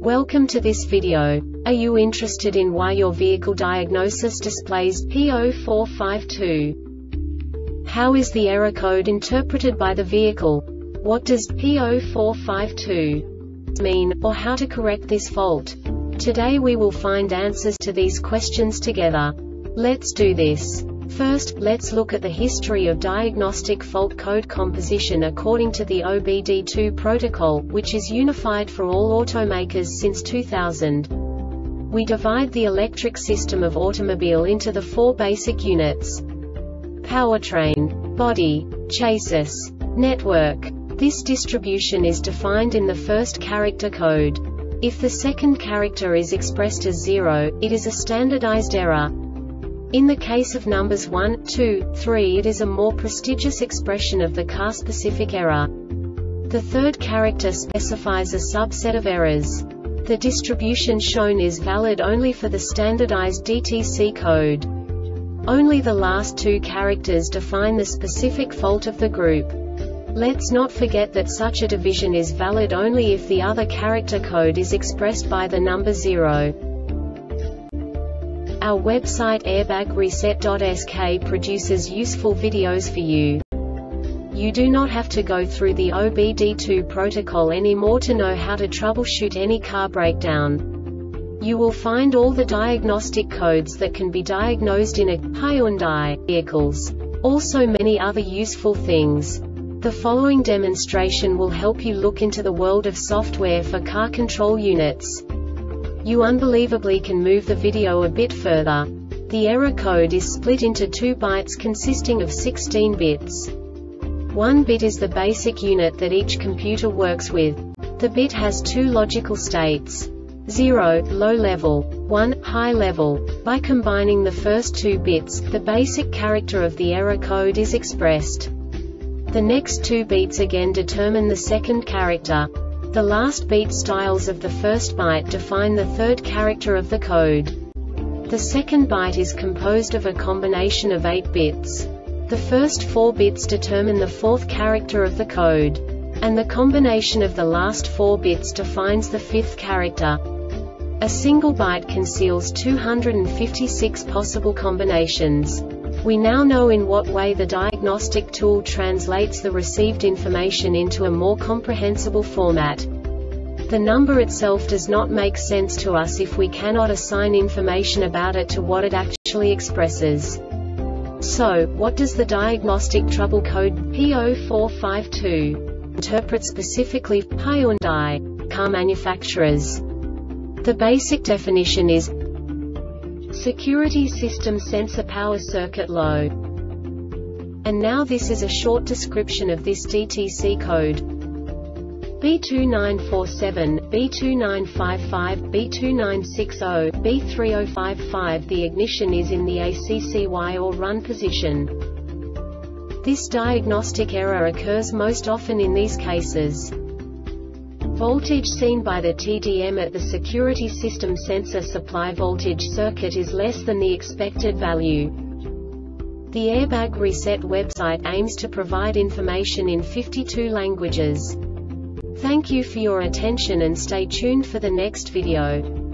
Welcome to this video. Are you interested in why your vehicle diagnosis displays P0452? How is the error code interpreted by the vehicle? What does P0452 mean, or how to correct this fault? Today we will find answers to these questions together. Let's do this. First, let's look at the history of diagnostic fault code composition according to the OBD2 protocol, which is unified for all automakers since 2000. We divide the electric system of automobile into the four basic units: powertrain, body, chassis, network. This distribution is defined in the first character code. If the second character is expressed as 0, it is a standardized error. In the case of numbers 1, 2, 3, it is a more prestigious expression of the car-specific error. The third character specifies a subset of errors. The distribution shown is valid only for the standardized DTC code. Only the last two characters define the specific fault of the group. Let's not forget that such a division is valid only if the other character code is expressed by the number 0. Our website airbagreset.sk produces useful videos for you. You do not have to go through the OBD2 protocol anymore to know how to troubleshoot any car breakdown. You will find all the diagnostic codes that can be diagnosed in a Hyundai vehicles. Also many other useful things. The following demonstration will help you look into the world of software for car control units. You unbelievably can move the video a bit further. The error code is split into 2 bytes consisting of 16 bits. 1 bit is the basic unit that each computer works with. The bit has 2 logical states: 0, low level, 1, high level. By combining the first 2 bits, the basic character of the error code is expressed. The next 2 beats again determine the second character. The last beat styles of the first byte define the third character of the code. The second byte is composed of a combination of 8 bits. The first 4 bits determine the fourth character of the code. And the combination of the last 4 bits defines the fifth character. A single byte conceals 256 possible combinations. We now know in what way the diagnostic tool translates the received information into a more comprehensible format. The number itself does not make sense to us if we cannot assign information about it to what it actually expresses. So, what does the diagnostic trouble code P0452 interpret specifically for Hyundai car manufacturers? The basic definition is Security System Sensor Power Circuit Low. And now this is a short description of this DTC code. B2947, B2955, B2960, B3055. The ignition is in the ACCY or run position. This diagnostic error occurs most often in these cases: voltage seen by the TDM at the security system sensor supply voltage circuit is less than the expected value. The Airbag Reset website aims to provide information in 52 languages. Thank you for your attention and stay tuned for the next video.